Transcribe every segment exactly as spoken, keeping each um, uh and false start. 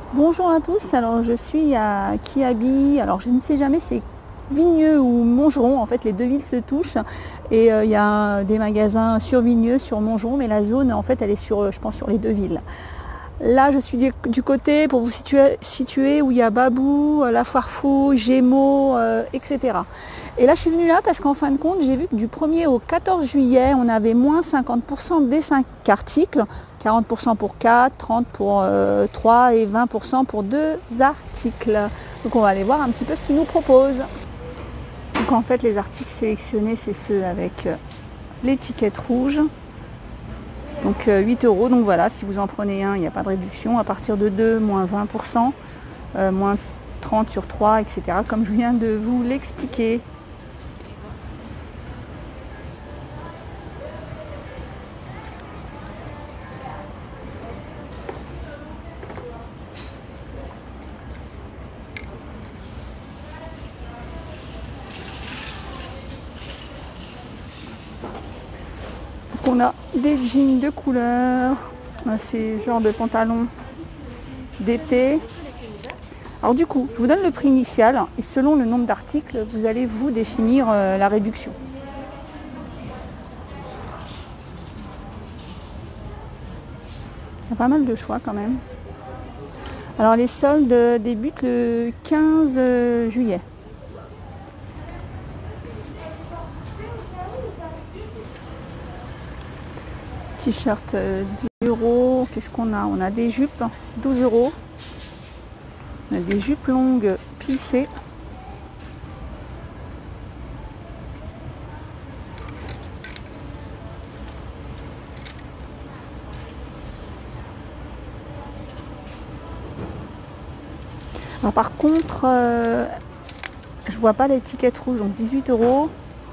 Bonjour à tous, alors je suis à Kiabi, alors je ne sais jamais c'est Vigneux ou Montgeron, en fait les deux villes se touchent et il euh, y a des magasins sur Vigneux, sur Montgeron, mais la zone en fait elle est sur, je pense, sur les deux villes. Là je suis du, du côté pour vous situer, situer où il y a Babou, La Foire Faux, Gémeaux, euh, et cetera. Et là je suis venue là parce qu'en fin de compte j'ai vu que du premier au quatorze juillet on avait moins cinquante pour cent des cinq articles, quarante pour cent pour quatre, trente pour cent pour euh, trois et vingt pour cent pour deux articles. Donc on va aller voir un petit peu ce qu'ils nous proposent. Donc en fait les articles sélectionnés c'est ceux avec euh, l'étiquette rouge. Donc euh, huit euros, donc voilà, si vous en prenez un, il n'y a pas de réduction. À partir de deux, moins vingt pour cent, euh, moins trente sur trois, et cetera. Comme je viens de vous l'expliquer. On a des jeans de couleur, c'est genre de pantalon d'été. Alors du coup, je vous donne le prix initial et selon le nombre d'articles, vous allez vous définir euh, la réduction. Il y a pas mal de choix quand même. Alors les soldes débutent le quinze juillet. T-shirt dix euros. Qu'est-ce qu'on a? On a des jupes douze euros. On a des jupes longues plissées. Alors par contre, euh, je vois pas l'étiquette rouge, donc dix-huit euros.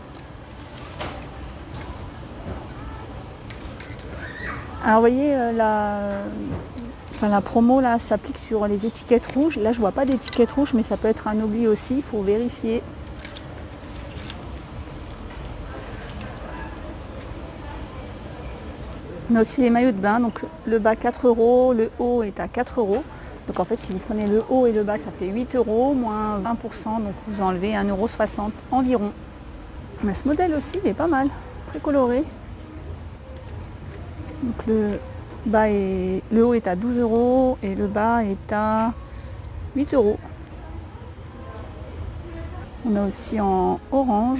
Alors vous voyez, euh, la, enfin, la promo là s'applique sur les étiquettes rouges. Là je vois pas d'étiquette rouge, mais ça peut être un oubli aussi, il faut vérifier. On a aussi les maillots de bain, donc le bas quatre euros, le haut est à quatre euros. Donc en fait si vous prenez le haut et le bas ça fait huit euros, moins vingt pour cent, donc vous enlevez un euro soixante environ. Mais ce modèle aussi il est pas mal, très coloré. Donc le bas est, le haut est à douze euros et le bas est à huit euros. On a aussi en orange.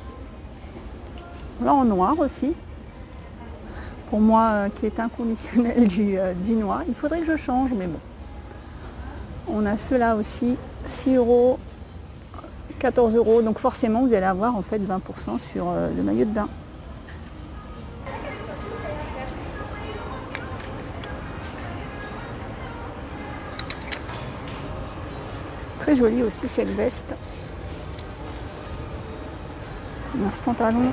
Là en noir aussi. Pour moi euh, qui est inconditionnel du, euh, du noir. Il faudrait que je change, mais bon. On a ceux-là aussi, six euros, quatorze euros. Donc forcément vous allez avoir en fait vingt pour cent sur euh, le maillot de bain. Très jolie aussi cette veste. On a ce pantalon.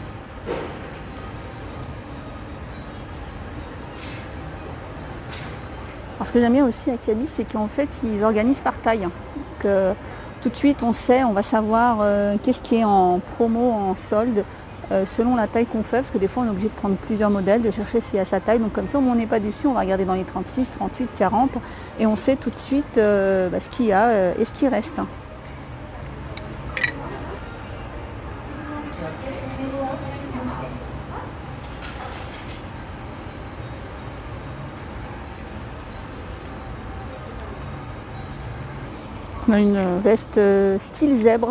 Alors ce que j'aime bien aussi à Kiabi, c'est qu'en fait ils organisent par taille. Donc, euh, tout de suite on sait, on va savoir euh, qu'est-ce qui est en promo, en solde, euh, selon la taille qu'on fait, parce que des fois on est obligé de prendre plusieurs modèles, de chercher s'il y a sa taille. Donc comme ça on n'est pas dessus, on va regarder dans les trente-six, trente-huit, quarante et on sait tout de suite euh, bah, ce qu'il y a euh, et ce qui reste. On a une veste style zèbre.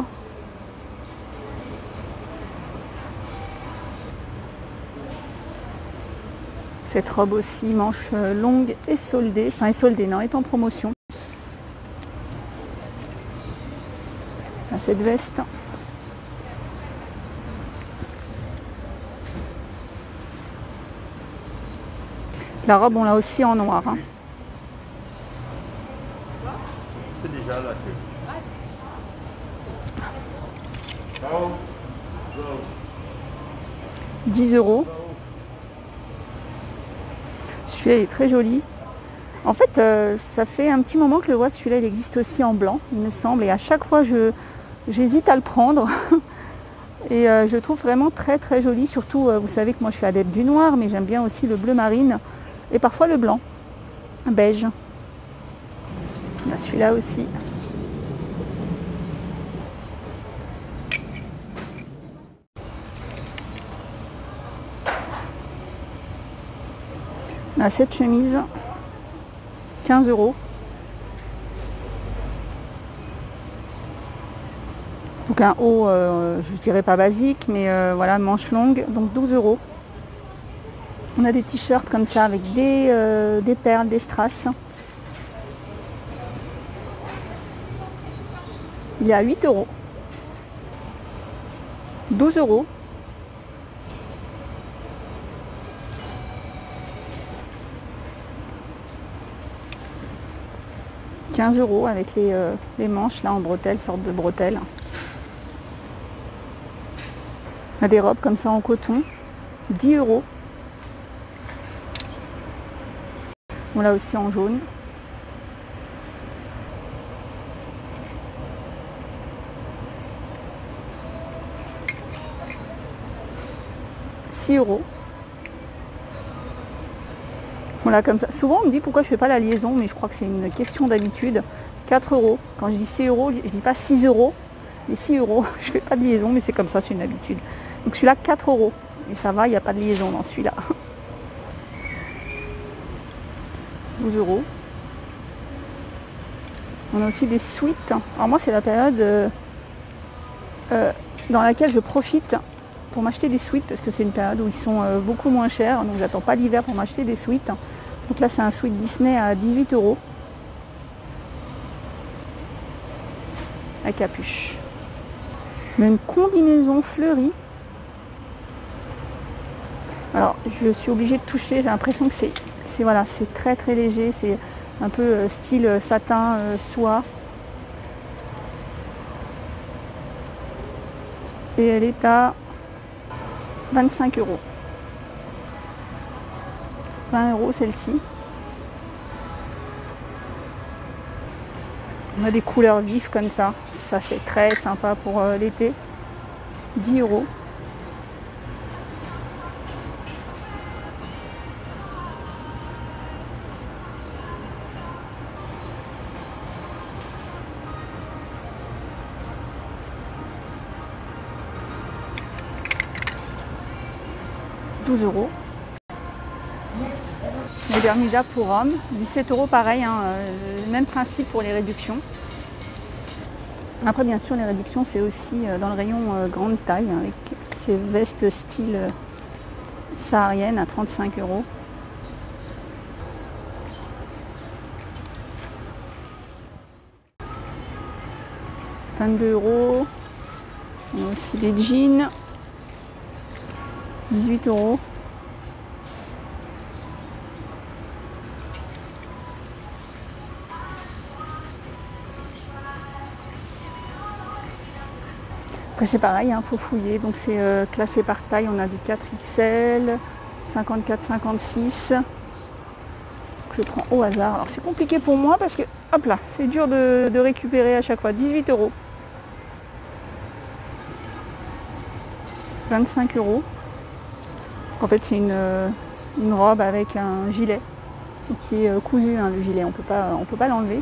Cette robe aussi, manche longue et soldée, enfin est soldée, non, est en promotion. Cette veste. La robe, on l'a aussi en noir. Hein. C'est déjà là que... dix euros. Celui-là est très joli. En fait, euh, ça fait un petit moment que je le vois. Celui-là, il existe aussi en blanc, il me semble. Et à chaque fois, je j'hésite à le prendre. Et euh, je trouve vraiment très très joli. Surtout, euh, vous savez que moi, je suis adepte du noir, mais j'aime bien aussi le bleu marine et parfois le blanc, beige. Il y a celui-là aussi. On a cette chemise, quinze euros. Donc un haut, euh, je dirais pas basique, mais euh, voilà, manche longue, donc douze euros. On a des t-shirts comme ça avec des, euh, des perles, des strass. Il est à huit euros. douze euros. quinze euros avec les, euh, les manches là en bretelles, sorte de bretelles. On a des robes comme ça en coton, dix euros. On l'a aussi en jaune. six euros. Voilà, comme ça. Souvent on me dit pourquoi je fais pas la liaison, mais je crois que c'est une question d'habitude. quatre euros. Quand je dis six euros, je dis pas six euros, mais six euros. Je fais pas de liaison, mais c'est comme ça, c'est une habitude. Donc celui-là, quatre euros. Et ça va, il n'y a pas de liaison dans celui-là. douze euros. On a aussi des suites. Alors moi, c'est la période euh, euh, dans laquelle je profite pour m'acheter des suites, parce que c'est une période où ils sont euh, beaucoup moins chers. Donc j'attends pas l'hiver pour m'acheter des suites. Donc là, c'est un suite Disney à dix-huit euros. À capuche. On a une combinaison fleurie. Alors, je suis obligée de toucher. J'ai l'impression que c'est, c'est voilà, c'est très très léger. C'est un peu euh, style satin, euh, soie. Et elle est à vingt-cinq euros. vingt euros celle-ci. On a des couleurs vives comme ça. Ça, c'est très sympa pour euh, l'été. dix euros. douze euros. Les Bermudas pour hommes, dix-sept euros pareil, hein, euh, même principe pour les réductions. Après bien sûr les réductions c'est aussi euh, dans le rayon euh, grande taille, hein, avec ces vestes style euh, saharienne à trente-cinq euros. vingt-deux euros. On a aussi des jeans. dix-huit euros. Après c'est pareil, il hein, faut fouiller, donc c'est euh, classé par taille, on a du quatre X L, cinquante-quatre cinquante-six. Je prends au hasard. Alors c'est compliqué pour moi parce que, hop là, c'est dur de, de récupérer à chaque fois. dix-huit euros. vingt-cinq euros. En fait c'est une, une robe avec un gilet qui est cousu, hein, le gilet, on peut pas, on peut pas l'enlever.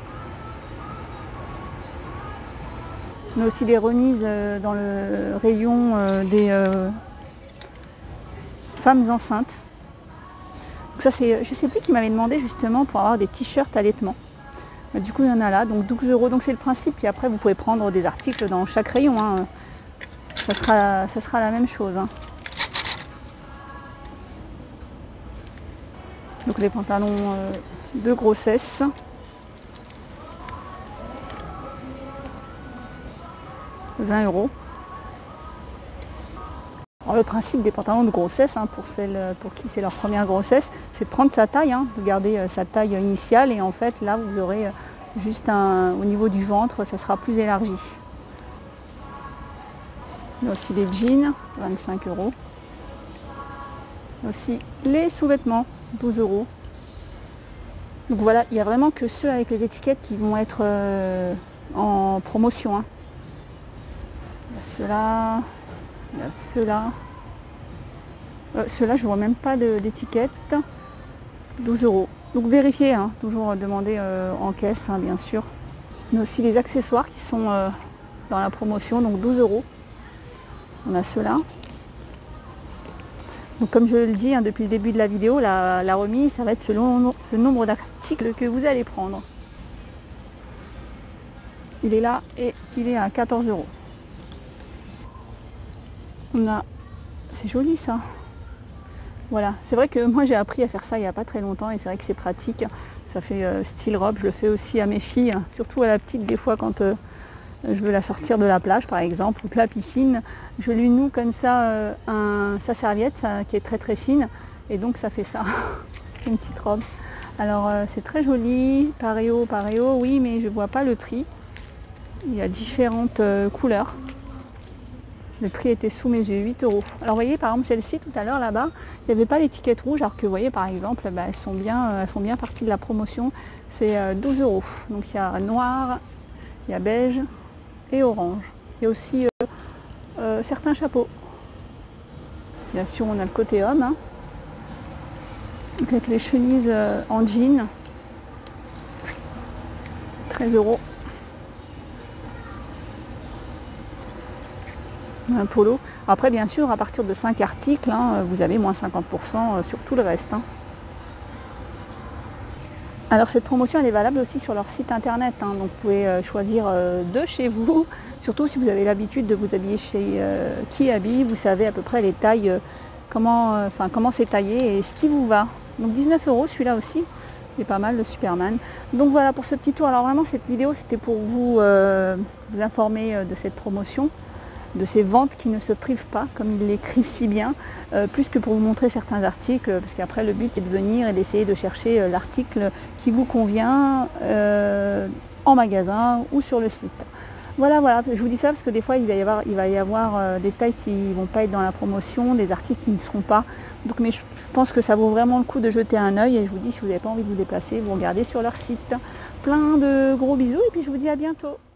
On a aussi des remises dans le rayon des euh, femmes enceintes. Donc ça c'est, je sais plus qui m'avait demandé justement pour avoir des t-shirts allaitement. Du coup il y en a là, donc douze euros, donc c'est le principe. Puis après vous pouvez prendre des articles dans chaque rayon, hein. Ça sera, ça sera la même chose, hein. Donc les pantalons euh, de grossesse. vingt euros. Alors, le principe des pantalons de grossesse, hein, pour celles pour qui c'est leur première grossesse, c'est de prendre sa taille, hein, de garder euh, sa taille initiale, et en fait là vous aurez euh, juste un, au niveau du ventre, ça sera plus élargi. Il y a aussi les jeans, vingt-cinq euros. Il y a aussi les sous-vêtements, douze euros. Donc voilà, il n'y a vraiment que ceux avec les étiquettes qui vont être euh, en promotion, hein. Il y a ceux-là, il y a ceux-là. Euh, ceux-là, je ne vois même pas d'étiquette. douze euros. Donc vérifiez, hein, toujours demander euh, en caisse, hein, bien sûr. On a aussi les accessoires qui sont euh, dans la promotion, donc douze euros. On a ceux-là. Donc comme je le dis hein, depuis le début de la vidéo, la, la remise, ça va être selon le nombre d'articles que vous allez prendre. Il est là et il est à quatorze euros. On a, c'est joli ça. Voilà, c'est vrai que moi j'ai appris à faire ça il n'y a pas très longtemps et c'est vrai que c'est pratique. Ça fait euh, style robe, je le fais aussi à mes filles, surtout à la petite des fois quand euh, je veux la sortir de la plage par exemple ou de la piscine. Je lui noue comme ça euh, un, sa serviette ça, qui est très très fine et donc ça fait ça, une petite robe. Alors euh, c'est très joli, paréo, paréo, oui mais je ne vois pas le prix. Il y a différentes euh, couleurs. Le prix était sous mes yeux, huit euros. Alors vous voyez par exemple celle-ci tout à l'heure là-bas, il n'y avait pas l'étiquette rouge, alors que vous voyez par exemple, bah, elles, sont bien, elles font bien partie de la promotion, c'est euh, douze euros. Donc il y a noir, il y a beige et orange. Il y a aussi euh, euh, certains chapeaux. Bien sûr on a le côté homme, hein, avec les chemises euh, en jean, treize euros. Un polo. Après bien sûr à partir de cinq articles hein, vous avez moins cinquante pour cent sur tout le reste hein. Alors cette promotion elle est valable aussi sur leur site internet hein, donc vous pouvez euh, choisir euh, de chez vous, surtout si vous avez l'habitude de vous habiller chez euh, Kiabi, vous savez à peu près les tailles, euh, comment euh, enfin comment c'est taillé et ce qui vous va. Donc dix-neuf euros celui-là aussi, il est pas mal le Superman. Donc voilà pour ce petit tour. Alors vraiment cette vidéo c'était pour vous, euh, vous informer euh, de cette promotion, de ces ventes qui ne se privent pas, comme ils l'écrivent si bien, euh, plus que pour vous montrer certains articles, parce qu'après le but c'est de venir et d'essayer de chercher euh, l'article qui vous convient euh, en magasin ou sur le site. Voilà, voilà, je vous dis ça parce que des fois il va y avoir, il va y avoir euh, des tailles qui ne vont pas être dans la promotion, des articles qui ne seront pas. Donc, mais je, je pense que ça vaut vraiment le coup de jeter un œil et je vous dis si vous n'avez pas envie de vous déplacer, vous regardez sur leur site. Plein de gros bisous et puis je vous dis à bientôt.